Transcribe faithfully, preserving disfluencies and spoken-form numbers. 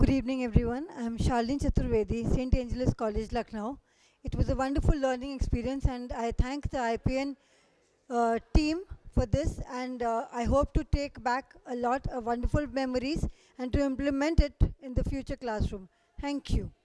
Good evening, everyone. I'm Shalini Chaturvedi, Saint Angelos College, Lucknow. It was a wonderful learning experience, and I thank the I P N uh, team for this, and uh, I hope to take back a lot of wonderful memories and to implement it in the future classroom. Thank you.